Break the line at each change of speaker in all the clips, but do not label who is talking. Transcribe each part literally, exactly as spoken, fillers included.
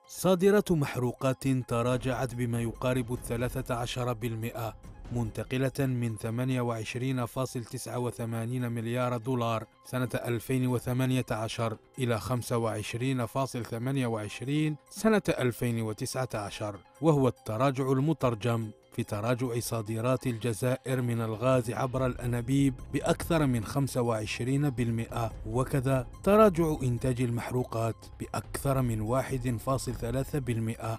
صادرات محروقات تراجعت بما يقارب الثلاثة عشر بالمئة، منتقلة من ثمانية وعشرين فاصلة تسعة وثمانين مليار دولار سنة ألفين وثمانية عشر إلى خمسة وعشرين فاصلة ثمانية وعشرين سنة ألفين وتسعة عشر، وهو التراجع المترجم في تراجع صادرات الجزائر من الغاز عبر الأنابيب بأكثر من خمسة وعشرين بالمئة، وكذا تراجع إنتاج المحروقات بأكثر من واحد فاصلة ثلاثة بالمئة.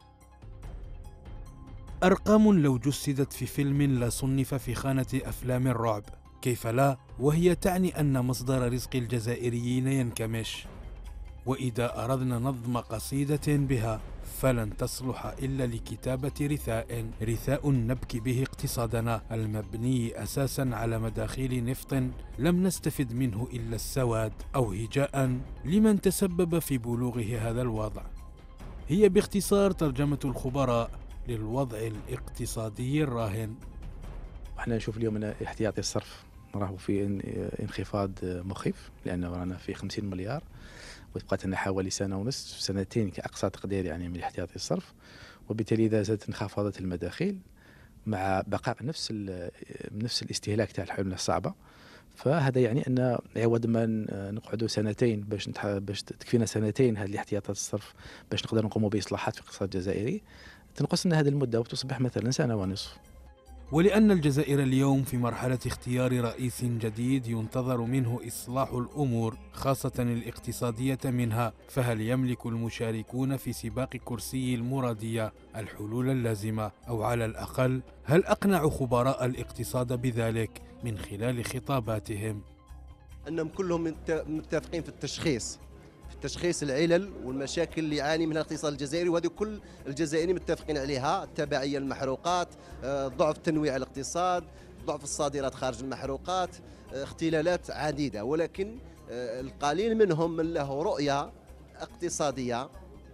أرقام لو جسدت في فيلم لصنف في خانة أفلام الرعب، كيف لا، وهي تعني أن مصدر رزق الجزائريين ينكمش. وإذا أردنا نظم قصيدة بها فلن تصلح إلا لكتابة رثاء رثاء نبكي به اقتصادنا المبني أساسا على مداخيل نفط لم نستفد منه إلا السواد، أو هجاء لمن تسبب في بلوغه هذا الوضع. هي باختصار ترجمة الخبراء للوضع الاقتصادي الراهن.
احنا نشوف اليوم ان احتياطي الصرف راهو في انخفاض مخيف، لانه رانا في خمسين مليار وبقات لنا حوالي سنه ونصف سنتين كاقصى تقدير يعني من احتياطي الصرف، وبالتالي اذا زادت انخفاضات المداخيل مع بقاء نفس نفس الاستهلاك تاع الحمله الصعبه، فهذا يعني ان عوض ما نقعدوا سنتين باش باش تكفينا سنتين هذه الاحتياطات الصرف باش نقدر نقوموا باصلاحات في الاقتصاد الجزائري، تنقص لنا هذه المده وتصبح مثلا سنه ونصف.
ولأن الجزائر اليوم في مرحلة اختيار رئيس جديد ينتظر منه إصلاح الأمور خاصة الاقتصادية منها، فهل يملك المشاركون في سباق كرسي المرادية الحلول اللازمة، أو على الأقل هل أقنع خبراء الاقتصاد بذلك من خلال خطاباتهم؟
أنهم كلهم متفقين في التشخيص في تشخيص العلل والمشاكل اللي يعاني منها الاقتصاد الجزائري، وهذه كل الجزائريين متفقين عليها: التبعية للمحروقات، ضعف تنويع الاقتصاد، ضعف الصادرات خارج المحروقات، اختلالات عديدة، ولكن القليل منهم من له رؤية اقتصادية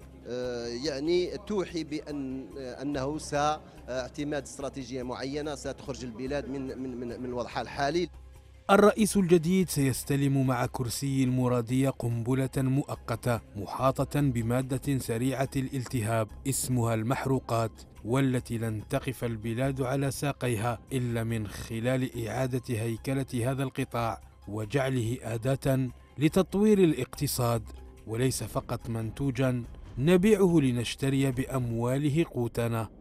يعني توحي بأن أنه ساعتماد استراتيجية معينة ستخرج البلاد من من من الوضع الحالي.
الرئيس الجديد سيستلم مع كرسي المرادية قنبلة مؤقتة محاطة بمادة سريعة الالتهاب اسمها المحروقات، والتي لن تقف البلاد على ساقيها إلا من خلال إعادة هيكلة هذا القطاع وجعله أداة لتطوير الاقتصاد، وليس فقط منتوجا نبيعه لنشتري بأمواله قوتنا.